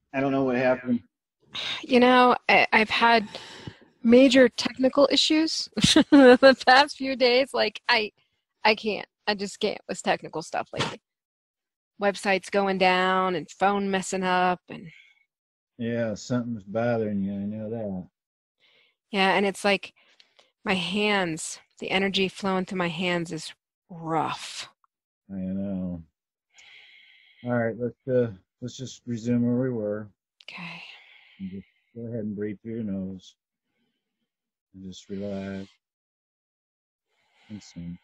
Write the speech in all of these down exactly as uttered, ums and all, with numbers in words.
I don't know what happened. You know, I, I've had major technical issues the past few days. Like I, I can't. I just can't with technical stuff lately. Websites going down and phone messing up, and Yeah, something's bothering you. I know that. yeah, and it's like my hands, the energy flowing through my hands is rough. I know. All right, let's uh let's just resume where we were. Okay. And just go ahead and breathe through your nose and just relax and sink.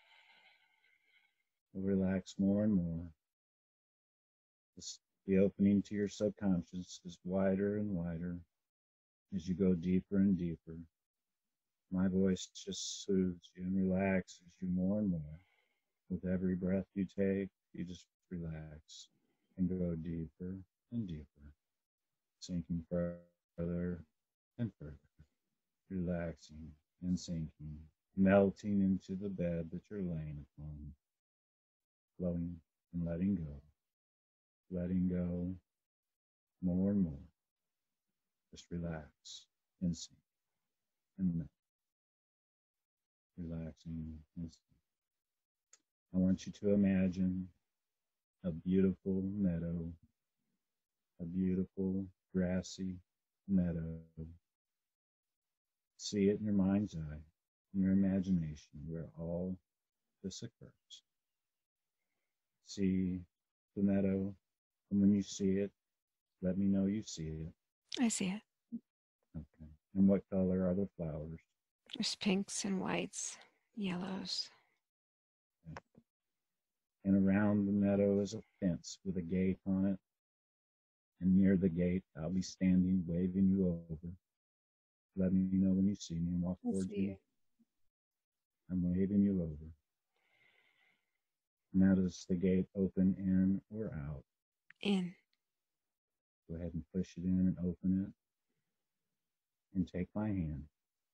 Relax more and more. Just the opening to your subconscious is wider and wider as you go deeper and deeper. My voice just soothes you and relaxes you more and more. With every breath you take, you just relax and go deeper and deeper, sinking further and further, relaxing and sinking, melting into the bed that you're laying upon, flowing and letting go, letting go more and more. Just relax and sink and melt, relaxing and sink. I want you to imagine a beautiful meadow, a beautiful grassy meadow. See it in your mind's eye, in your imagination, where all this occurs. See the meadow, and when you see it, let me know you see it. I see it. Okay. And what color are the flowers? There's pinks and whites, yellows. Okay. And around the meadow is a fence with a gate on it. And near the gate, I'll be standing, waving you over. Let me know when you see me and walk I towards see you. it. I'm waving you over. Now does the gate open in or out? In. Go ahead and push it in and open it and take my hand.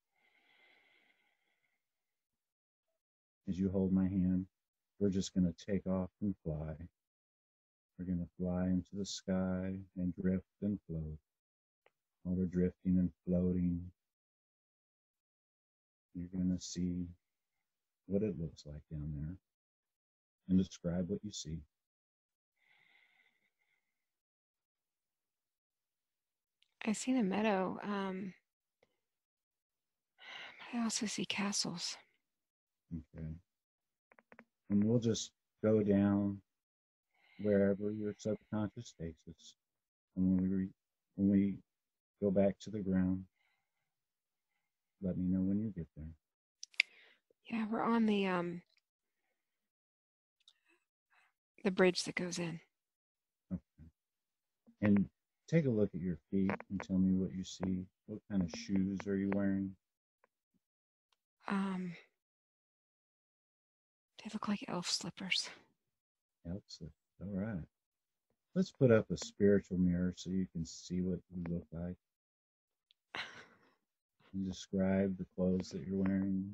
As you hold my hand, we're just going to take off and fly. We're going to fly into the sky and drift and float. While we're drifting and floating, you're going to see what it looks like down there and describe what you see. I see the meadow. Um, I also see castles. Okay. And we'll just go down wherever your subconscious takes us. And when we, re- when we go back to the ground, let me know when you get there. Yeah, we're on the um the bridge that goes in. Okay. And take a look at your feet and tell me what you see. What kind of shoes are you wearing? Um, they look like elf slippers. Helps. All right. Let's put up a spiritual mirror so you can see what you look like and describe the clothes that you're wearing.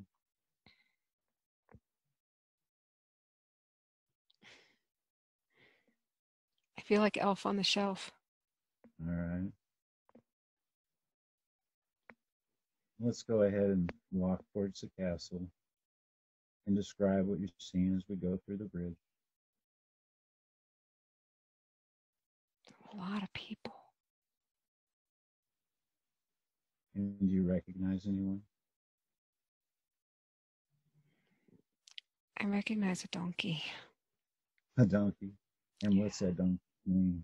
I feel like Elf on the Shelf. All right. Let's go ahead and walk towards the castle and describe what you're seeing as we go through the bridge. A lot of people. And do you recognize anyone? I recognize a donkey. A donkey. And Yeah. what's that donkey mean?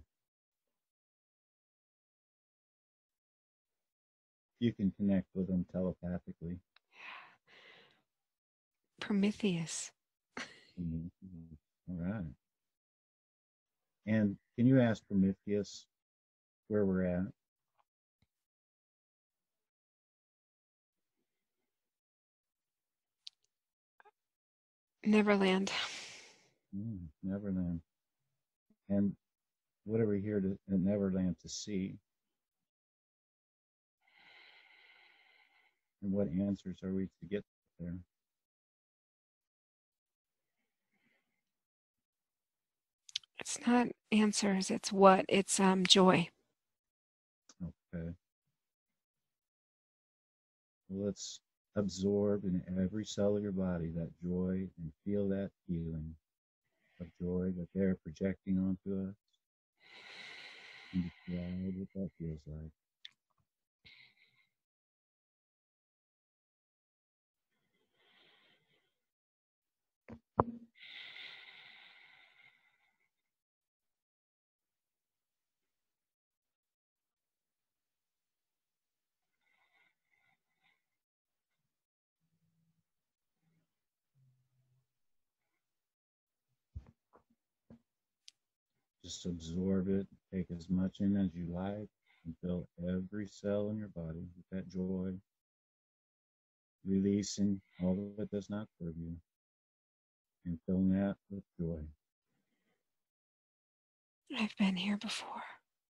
You can connect with them telepathically. Prometheus. Mhm. All right. And can you ask Prometheus where we're at? Neverland. Mm, Neverland. And what are we here to at Neverland to see? And what answers are we to get there? It's not answers, it's what? It's um joy. Okay. Well, let's absorb in every cell of your body that joy and feel that feeling of joy that they're projecting onto us. And describe what that feels like. Just absorb it, take as much in as you like, and fill every cell in your body with that joy, releasing all that does not serve you, and filling that with joy. I've been here before.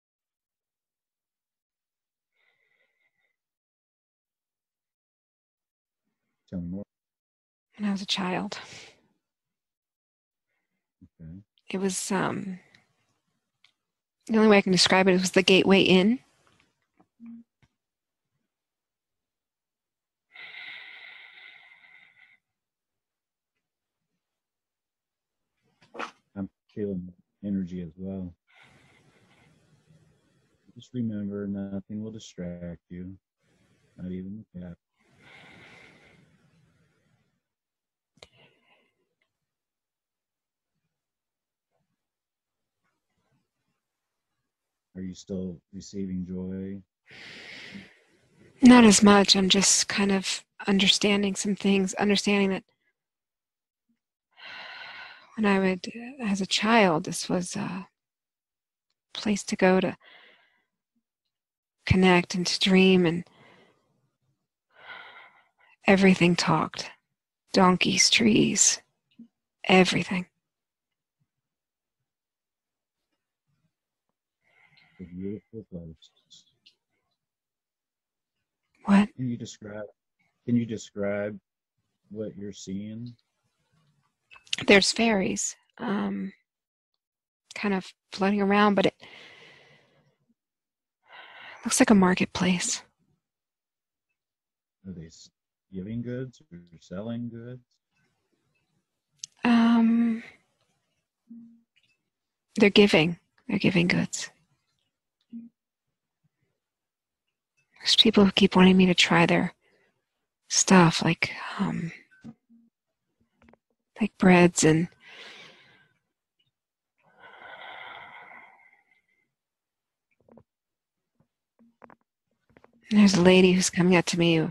Tell me more. When I was a child. Okay. It was, um, the only way I can describe it was the Gateway Inn. I'm feeling energy as well. Just remember, nothing will distract you, not even the cat. Are you still receiving joy? Not as much. I'm just kind of understanding some things, understanding that when I would, as a child, this was a place to go to connect and to dream, and everything talked. Donkeys, trees, everything. A beautiful place. What? Can you describe? Can you describe what you're seeing? There's fairies, um, kind of floating around, but it looks like a marketplace. Are they giving goods or selling goods? Um, they're giving. They're giving goods. There's people who keep wanting me to try their stuff, like um, like breads and and there's a lady who's coming up to me,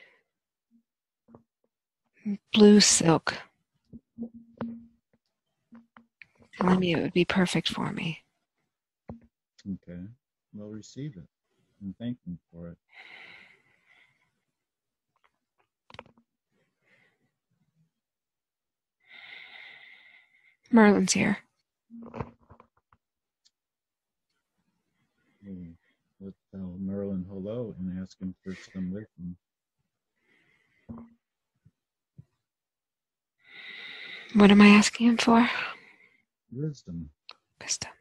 blue silk, telling me it would be perfect for me. Okay, well, receive it and thank them for it. Merlin's here. Well, let's tell Merlin hello and ask him for some wisdom. What am I asking him for? Wisdom. Wisdom.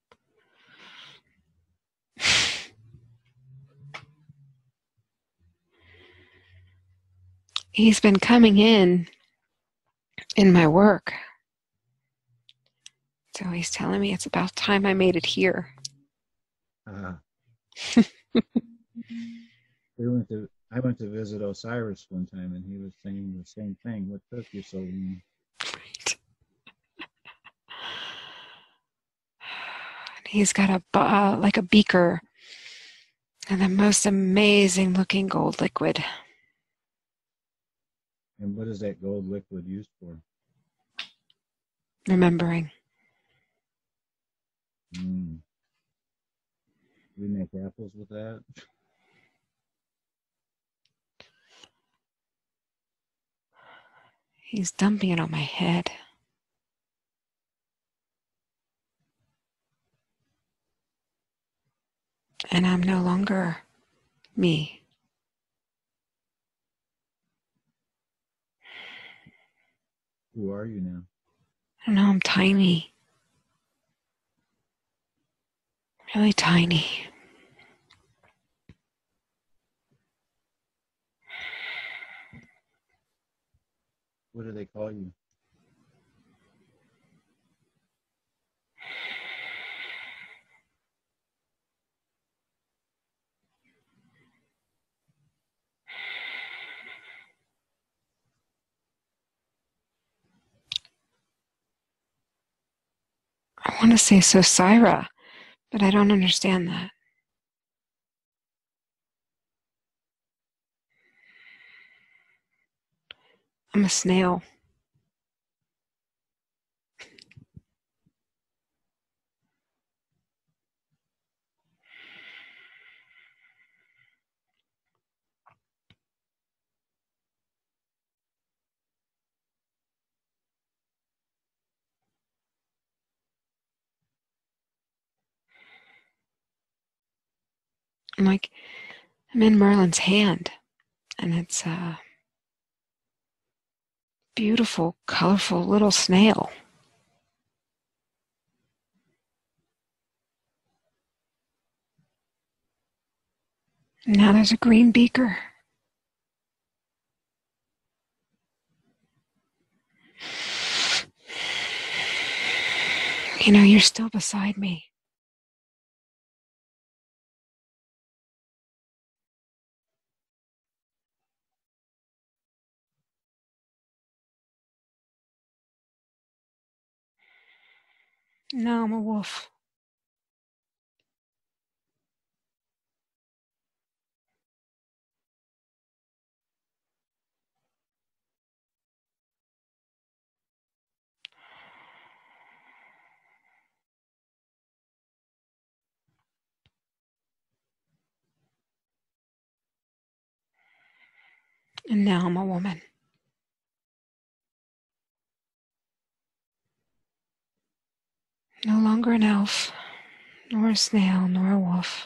He's been coming in in my work. So he's telling me it's about time I made it here. Ah. we went to, I went to visit Osiris one time, and he was saying the same thing. What took you so long? Right. He's got a uh, like a beaker and the most amazing looking gold liquid. And what is that gold liquid used for? Remembering. Mm. We make apples with that. He's dumping it on my head. And I'm no longer me. Who are you now? I don't know, I'm tiny. Really tiny. you. I want to say Sosira, but I don't understand that. I'm a snail. I'm like, I'm in Merlin's hand, and it's a beautiful, colorful little snail. And now there's a green beaker. You know, you're still beside me. No, I'm a wolf. And now I'm a woman. No longer an elf, nor a snail, nor a wolf.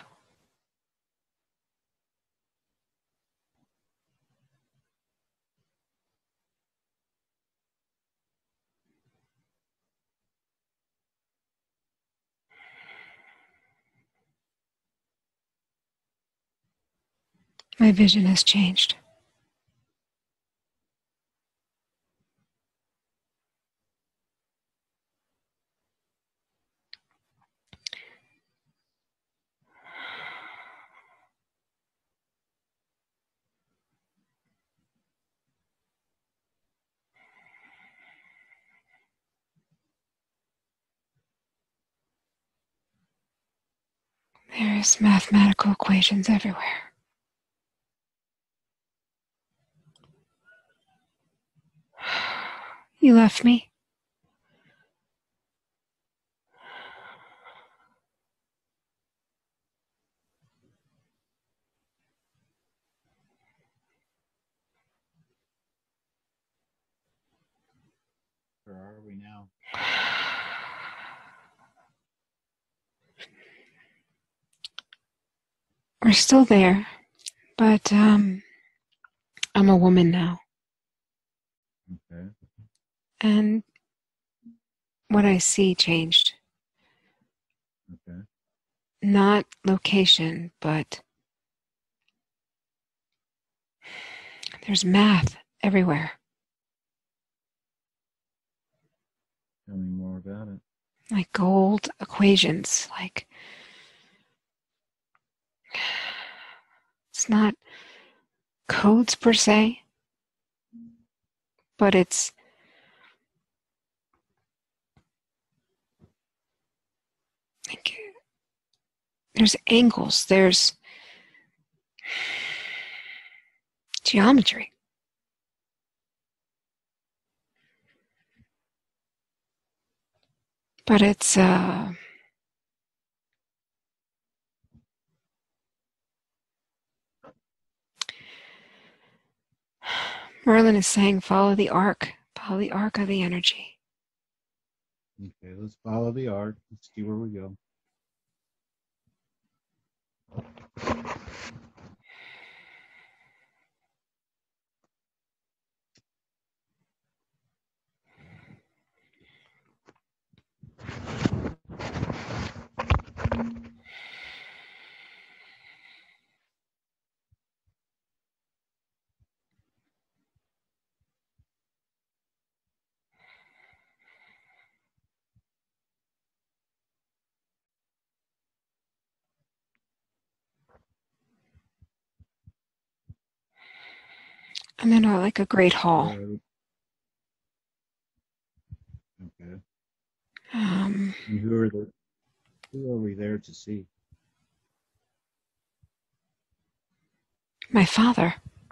My vision has changed. There's mathematical equations everywhere. You left me. Where are we now? We're still there, but um, I'm a woman now. Okay. And what I see changed. Okay. Not location, but there's math everywhere. Tell me more about it. Like gold equations. Like, it's not codes per se, but it's like there's angles, there's geometry. But it's uh Merlin is saying follow the arc, follow the arc of the energy. Okay, let's follow the arc. Let's see where we go. I'm in a, like a great hall. Road. Okay. Um, And who are the who are we there to see? my father.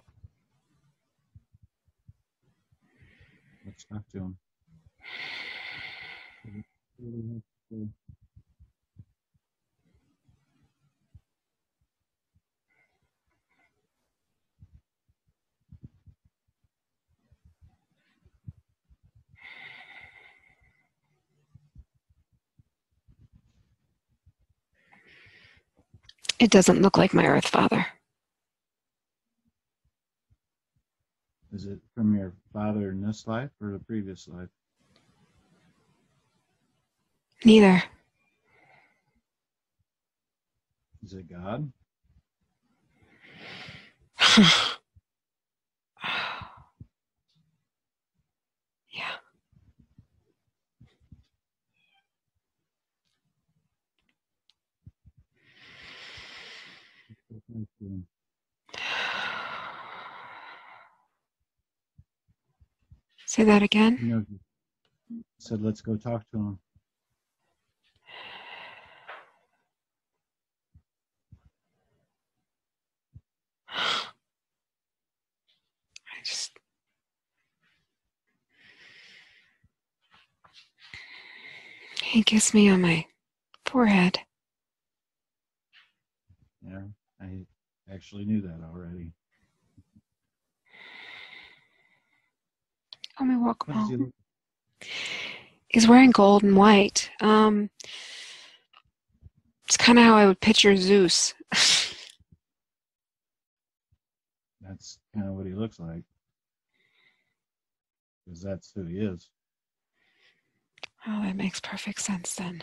Let's talk to him. It doesn't look like my earth father. Is it from your father in this life or the previous life? Neither. Is it God? Yeah. Say that again. You know, he said, let's go talk to him. I just. He kissed me on my forehead. Yeah, I actually knew that already. Let me walk What does he home. look He's wearing gold and white. Um, it's kind of how I would picture Zeus. That's kind of what he looks like. Because that's who he is. Oh, that makes perfect sense then.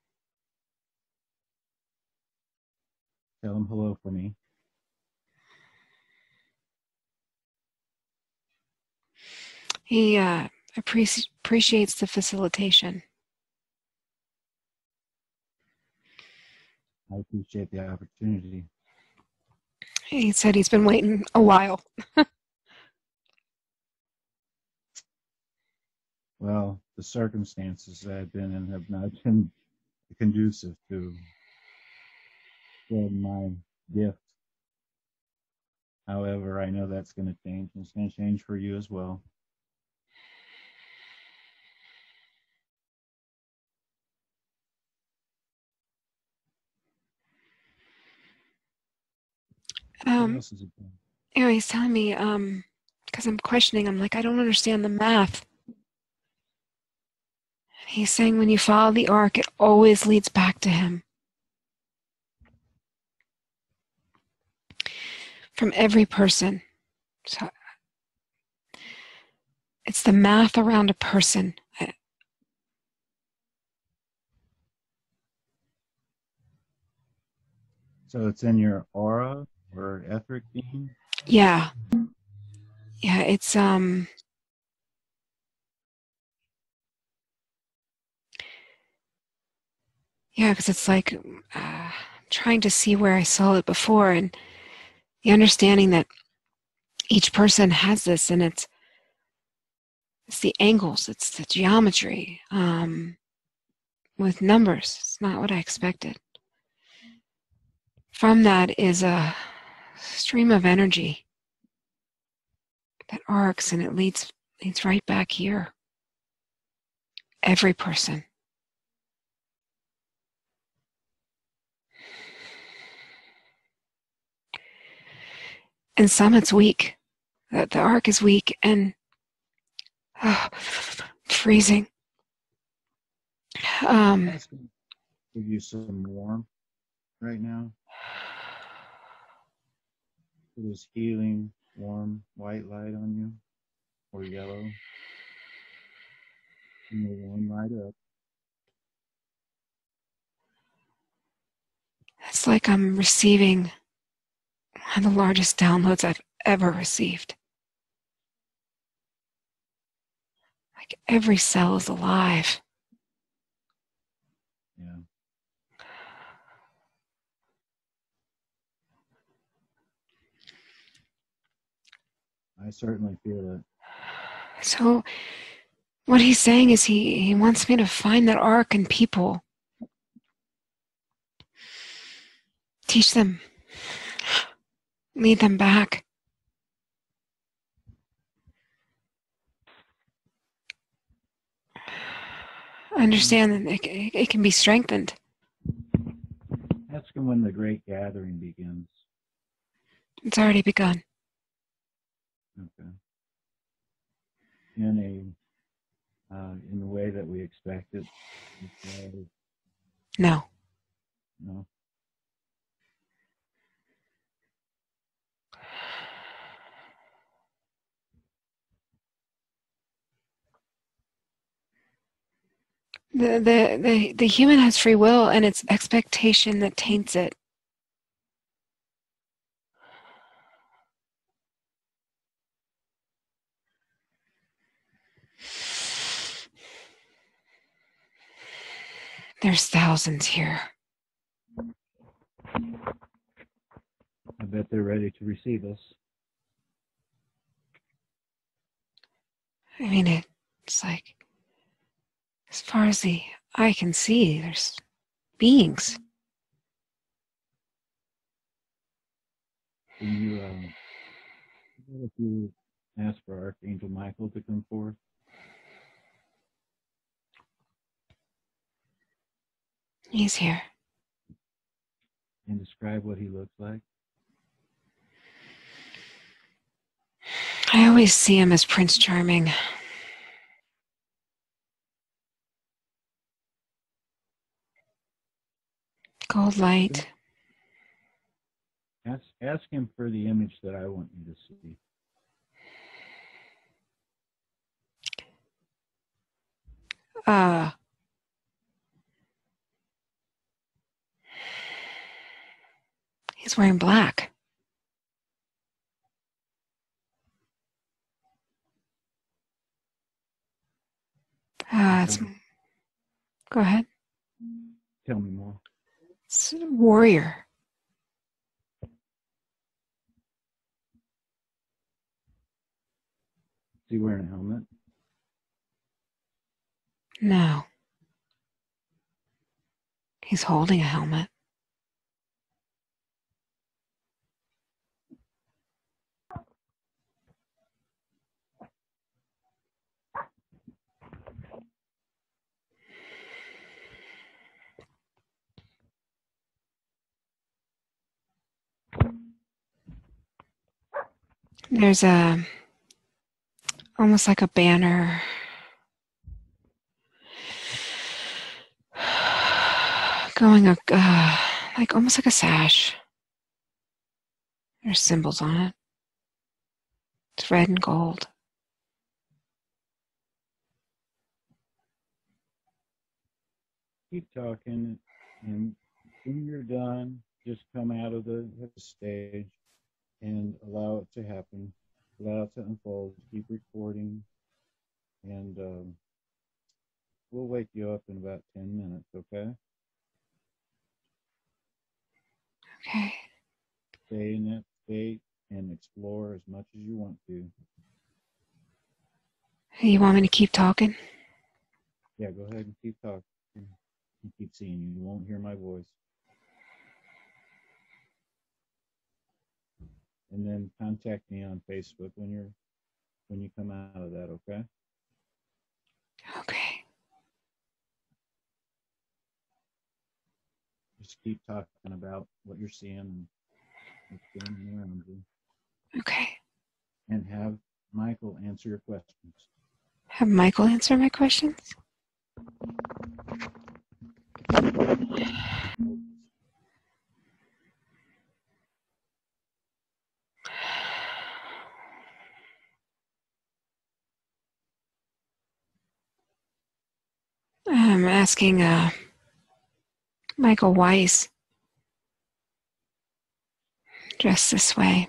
Tell him hello for me. He uh, appreci- appreciates the facilitation. I appreciate the opportunity. He said he's been waiting a while. Well, the circumstances that I've been in have not been conducive to my gift. However, I know that's going to change. It's going to change for you as well. What Um, else is it doing? anyway, he's telling me, um, because I'm questioning, I'm like, I don't understand the math. He's saying when you follow the arc, it always leads back to him. From every person. So it's the math around a person. So it's in your aura or etheric being? Yeah. Yeah, it's, um, yeah, because it's like uh, trying to see where I saw it before and the understanding that each person has this and it's it's the angles, it's the geometry um, with numbers. It's not what I expected. From that is a stream of energy that arcs and it leads leads right back here. Every person. And some it's weak. The, the arc is weak and oh, freezing. Um, That's going to give you some warmth right now. It is healing, warm, white light on you, or yellow. And you'll warm right up. it's like I'm receiving one of the largest downloads I've ever received. Like every cell is alive. Yeah. I certainly feel it. So what he's saying is he, he wants me to find that ark and people. Teach them. Lead them back. Understand that it, it can be strengthened. Ask him when the great gathering begins. It's already begun. Okay. In a uh, in the way that we expect it. Okay. No. No. The, the, the, the human has free will, and it's expectation that taints it. There's thousands here. I bet they're ready to receive us. I mean, it, it's like, as far as the eye can see, there's beings. Can you, um, what if you ask for Archangel Michael to come forth? He's here. And describe what he looks like? I always see him as Prince Charming. Gold light. Ask, ask him for the image that I want you to see. Uh, he's wearing black. Uh, it's, go ahead. Tell me more. It's a warrior. Is he wearing a helmet? No. He's holding a helmet. There's a, almost like a banner. Going, a, uh, like almost like a sash. There's symbols on it. It's red and gold. Keep talking, and when you're done, just come out of the stage and allow it to happen. Allow it to unfold. Keep recording, and um, we'll wake you up in about ten minutes, okay? Okay. Stay in that state and explore as much as you want to. You want me to keep talking? Yeah, go ahead and keep talking. I keep seeing you. You won't hear my voice. And then contact me on Facebook when you're when you come out of that, okay? Okay. Just keep talking about what you're seeing and what's going on around you. Okay. And have Michael answer your questions. Have Michael answer my questions? I'm asking uh, Michael Weiss, dressed this way.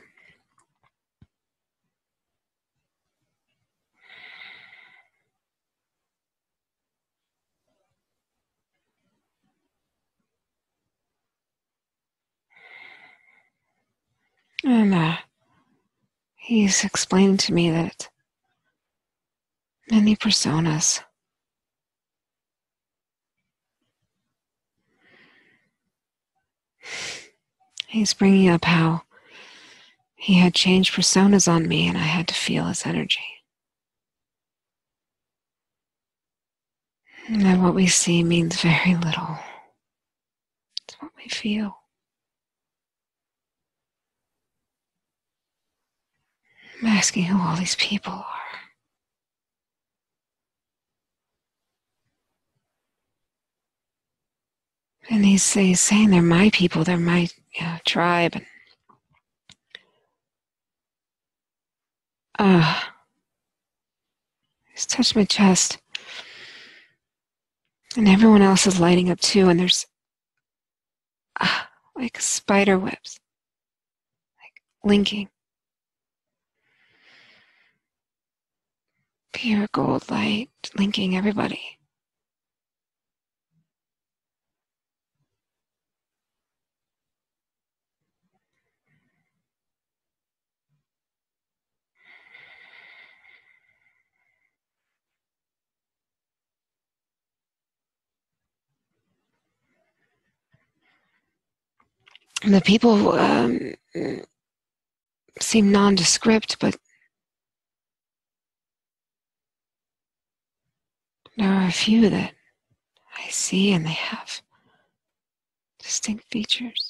And uh, he's explaining to me that many personas he's bringing up how he had changed personas on me and I had to feel his energy. And that what we see means very little. It's what we feel. I'm asking who all these people are. And he's, he's saying they're my people, they're my you know, tribe. And, uh, he's touched my chest. And everyone else is lighting up too, and there's uh, like spider webs, like linking. Pure gold light linking everybody. And the people um, seem nondescript, but there are a few that I see and they have distinct features.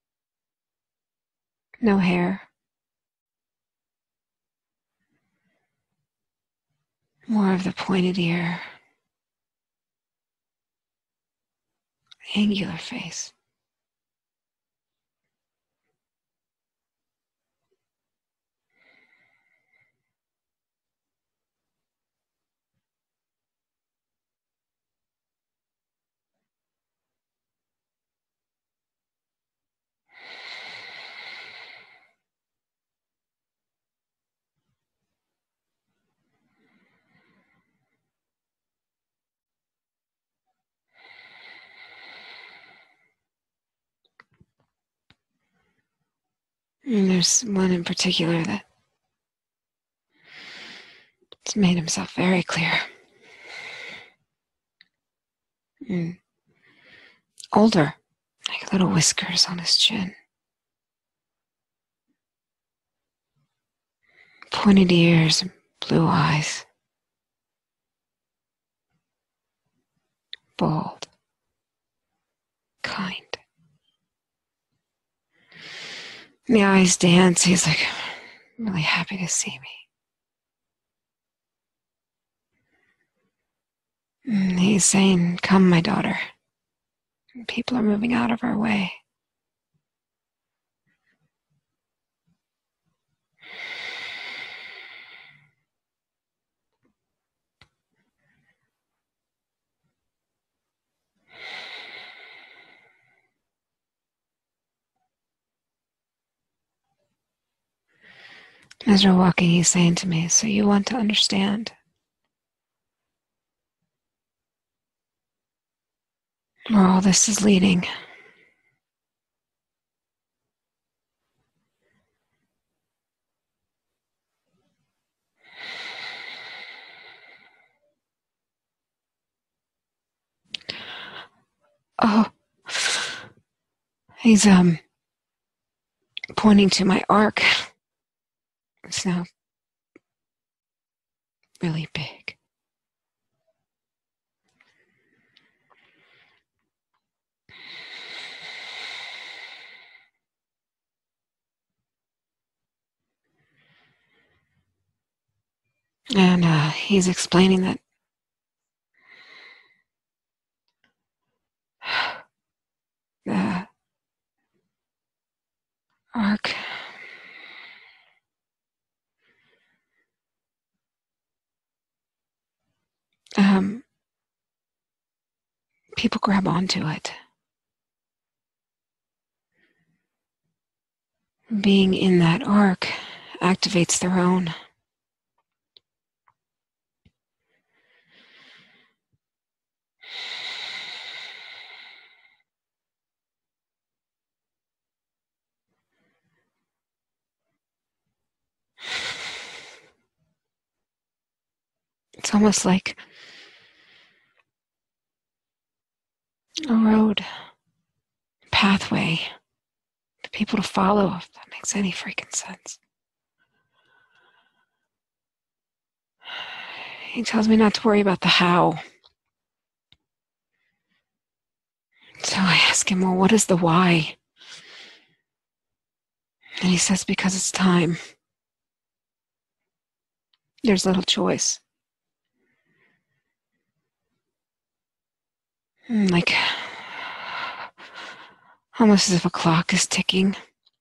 No hair. More of the pointed ear. Angular face. And there's one in particular that's made himself very clear. Mm. Older, like little whiskers on his chin. Pointed ears and blue eyes. Bald. Kind. And the eyes dance. He's like, I'm really happy to see me. And he's saying, come, my daughter. And people are moving out of our way. As we're walking, he's saying to me, so you want to understand where all this is leading. Oh, he's um pointing to my arc. It's now really big. And uh, he's explaining that the arc um, people grab onto it. Being in that arc activates their own. It's almost like a road, pathway for people to follow, if that makes any freaking sense. He tells me not to worry about the how. So I ask him, well, what is the why? And he says, because it's time. There's little choice. Like, almost as if a clock is ticking.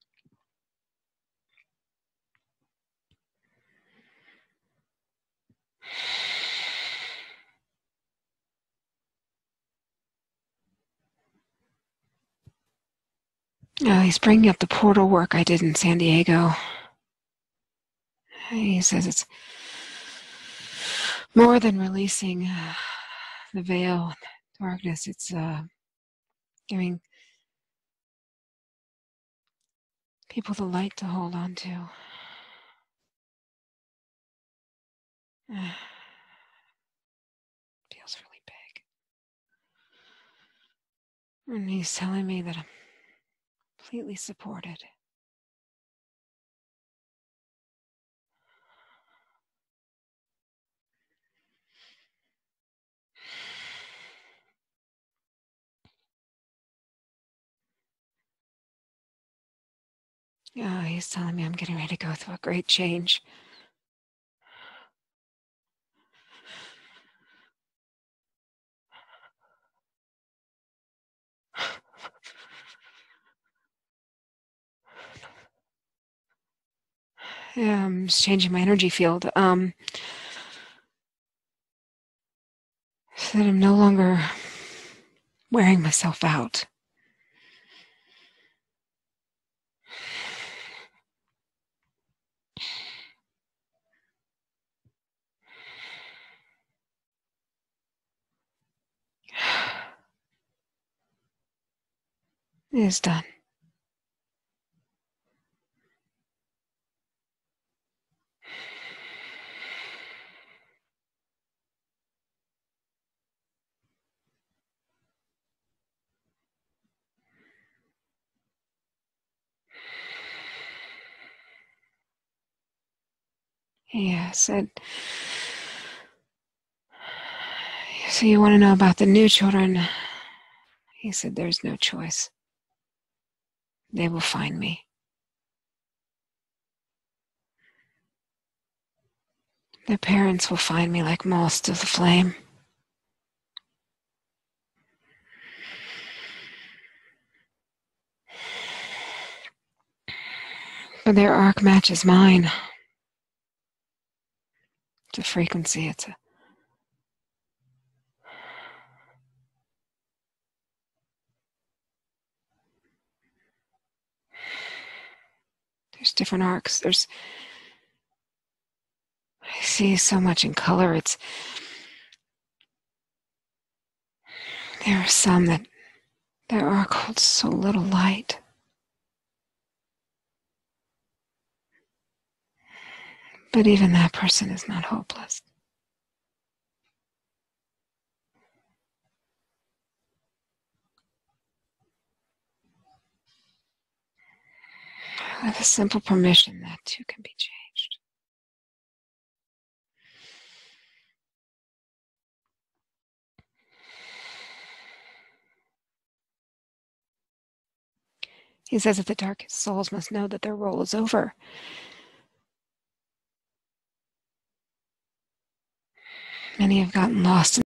Oh, he's bringing up the portal work I did in San Diego. He says it's more than releasing uh, the veil, darkness. It's uh, giving people the light to hold on to. Uh, feels really big. And he's telling me that I'm completely supported. Oh, he's telling me I'm getting ready to go through a great change. Yeah, I'm just changing my energy field. Um, so that I'm no longer wearing myself out. It is done. Yeah, I said, so you want to know about the new children? He said, there's no choice. They will find me. Their parents will find me like moths to the flame. But their arc matches mine. It's a frequency, it's a There's different arcs. There's I see so much in color. It's there are some that their arc holds so little light. But even that person is not hopeless. With a simple permission, that too can be changed. He says that the darkest souls must know that their role is over. Many have gotten lost in